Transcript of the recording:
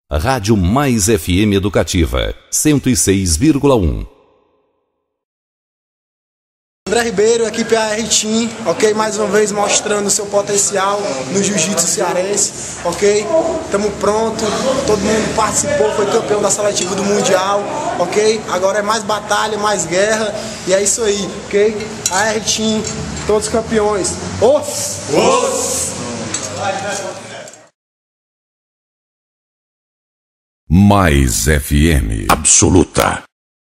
Rádio Mais FM Educativa, 106,1. André Ribeiro, equipe AR Team, ok? Mais uma vez mostrando o seu potencial no jiu-jitsu cearense, ok? Estamos prontos, todo mundo participou, foi campeão da seletiva do Mundial, ok? Agora é mais batalha, mais guerra, e é isso aí, ok? AR Team, todos campeões. Mais FM absoluta.